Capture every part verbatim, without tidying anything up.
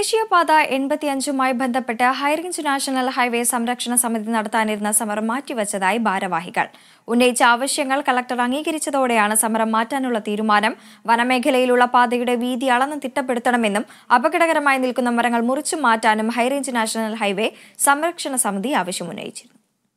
ദേശീയപാത എൺപത്തിയഞ്ചുമായി ബന്ധപ്പെട്ട് high range national highway സംരക്ഷണ സമിതി നടത്താനിരുന്ന സമരം മാറ്റിവച്ചതായി ഭാരവാഹികൾ. ഉന്നയിച്ച ആവശ്യങ്ങൾ കളക്ടർ അംഗീകരിച്ചതോടെയാണ് സമരം മാറ്റാനുള്ള തീരുമാനം. വനമേഖലയിലുള്ള പാതയുടെ വീതി അളന്ന് തിട്ടപ്പെടുത്തണമെന്നും അപകടകരമായി നിൽക്കുന്ന മരങ്ങൾ മുറിച്ചു മാറ്റാനും ഹൈറേഞ്ച് നാഷണൽ ഹൈവേ സംരക്ഷണ സമിതി ആവശ്യമുന്നയിച്ചിരുന്നു.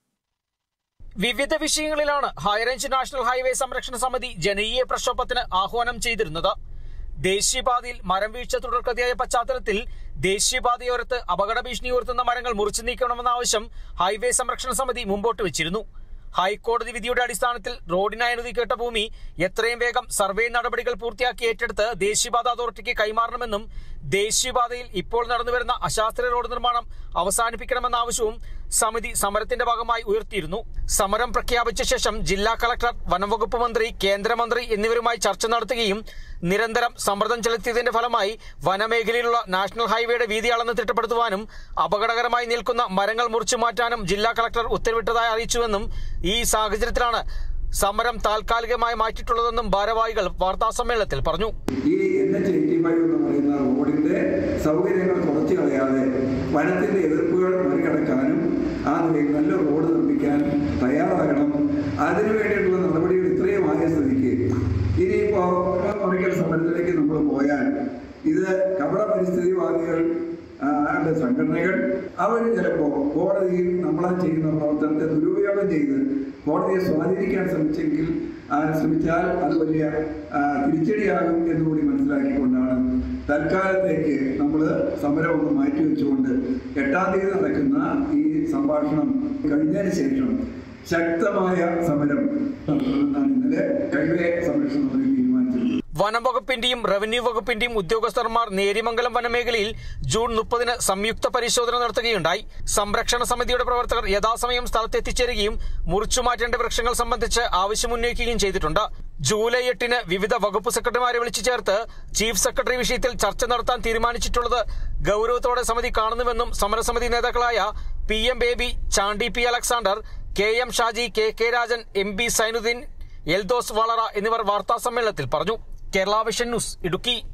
വിവിധ വിഷയങ്ങളിലാണ് ഹൈറേഞ്ച് നാഷണൽ ഹൈവേ സംരക്ഷണ സമിതി ജനകീയ പ്രക്ഷോഭത്തിന് ആഹ്വാനം ചെയ്തിരുന്നത്. ദേശീയപാതയിൽ മരം വീഴ്ച തുടർക്കഥയായ പശ്ചാത്തലത്തിൽ ദേശീയപാതയോരത്ത് അപകട ഭീഷണി ഉയർത്തുന്ന മരങ്ങൾ മുറിച്ചു നീക്കണമെന്ന ആവശ്യം ഹൈവേ സംരക്ഷണ സമിതി മുമ്പോട്ട് വെച്ചിരുന്നു. ഹൈക്കോടതി വിധിയുടെ അടിസ്ഥാനത്തിൽ റോഡിനായി അനുവദിക്കേണ്ട ഭൂമി എത്രയും വേഗം സർവേ നടപടികൾ പൂർത്തിയാക്കി ഏറ്റെടുത്ത് ദേശീയപാത അതോറിറ്റിക്ക് കൈമാറണമെന്നും ദേശീയപാതയിൽ ഇപ്പോൾ നടന്നുവരുന്ന അശാസ്ത്രീയ റോഡ് നിർമ്മാണം അവസാനിപ്പിക്കണമെന്ന ആവശ്യവും സമിതി സമരത്തിന്റെ ഭാഗമായി ഉയർത്തിയിരുന്നു. സമരം പ്രഖ്യാപിച്ച ശേഷം ജില്ലാ കളക്ടർ, വനംവകുപ്പ് മന്ത്രി, കേന്ദ്രമന്ത്രി എന്നിവരുമായി ചർച്ച നടത്തുകയും നിരന്തരം സമ്മർദ്ദം ചെലുത്തിയതിന്റെ ഫലമായി വനമേഖലയിലുള്ള നാഷണൽ ഹൈവേയുടെ വീതി അളന്ന് തിട്ടപ്പെടുത്തുവാനും അപകടകരമായി നിൽക്കുന്ന മരങ്ങൾ മുറിച്ചു മാറ്റാനും ജില്ലാ കളക്ടർ ഉത്തരവിട്ടതായി അറിയിച്ചുവെന്നും ഈ സാഹചര്യത്തിലാണ് സമരം താൽക്കാലികമായി മാറ്റിയിട്ടുള്ളതെന്നും ഭാരവാഹികൾ വാർത്താസമ്മേളനത്തിൽ പറഞ്ഞു. ഈ എൻ എച്ച് എയ്റ്റി ഫൈവ് എന്ന് പറയുന്ന റോഡിന്റെ സൗകര്യങ്ങൾ കുറച്ചു കളയാതെ വനത്തിന്റെ എതിർപ്പുകൾ മറികടക്കാനും ആ നിലയിൽ നല്ല റോഡ് നിർമ്മിക്കാൻ തയ്യാറാകണം. അതിനു വേണ്ടിയിട്ടുള്ള നടപടികൾ ഇത്രയും ആയ സ്ഥിതിക്ക് ഇനിയിപ്പോ മറിക്കൽ സമരത്തിലേക്ക് നമ്മൾ പോയാൽ ഇത് കപട പരിസ്ഥിതിവാദികൾ സംഘടനകൾ അവർ ചിലപ്പോൾ കോടതിയിൽ നമ്മളാ ചെയ്യുന്ന പ്രവർത്തനത്തെ ദുരുപയോഗം ചെയ്ത് കോടതിയെ സ്വാധീനിക്കാൻ ശ്രമിച്ചെങ്കിൽ ശ്രമിച്ചാൽ അത് വലിയ തിരിച്ചടിയാകും എന്നുകൂടി മനസ്സിലാക്കിക്കൊണ്ടാണ് തൽക്കാലത്തേക്ക് നമ്മൾ സമരം ഒന്ന് മാറ്റിവെച്ചുകൊണ്ട് എട്ടാം തീയതി നടക്കുന്ന ഈ സംഭാഷണം കഴിഞ്ഞതിന് ശേഷം ശക്തമായ സമരം നടത്തുമെന്നാണ് ഇന്നലെ ഹൈവേ സംരക്ഷണ സമിതി തീരുമാനിച്ചത്. വനം വകുപ്പിന്റെയും റവന്യൂ വകുപ്പിന്റെയും ഉദ്യോഗസ്ഥന്മാർ നേര്യമംഗലം വനമേഖലയിൽ ജൂൺ മുപ്പതിന് സംയുക്ത പരിശോധന നടത്തുകയുണ്ടായി. സംരക്ഷണ സമിതിയുടെ പ്രവർത്തകർ യഥാസമയം സ്ഥലത്തെത്തിച്ചേരുകയും മുറിച്ചു മാറ്റേണ്ട വൃക്ഷങ്ങൾ സംബന്ധിച്ച് ആവശ്യമുന്നയിക്കുകയും ചെയ്തിട്ടുണ്ട്. ജൂലൈ എട്ടിന് വിവിധ വകുപ്പ് സെക്രട്ടറിമാരെ വിളിച്ചു ചേർത്ത് ചീഫ് സെക്രട്ടറി വിഷയത്തിൽ ചർച്ച നടത്താൻ തീരുമാനിച്ചിട്ടുള്ളത് ഗൌരവത്തോടെ സമിതി കാണുന്നുവെന്നും സമരസമിതി നേതാക്കളായ P M Baby, Chandy P Alexander, K M Shaji, K K Rajan, M B Sainuddin, Eldose Valara എന്നിവർ വാർത്താസമ്മേളനത്തിൽ പറഞ്ഞു. Kerala vision news, Idukki.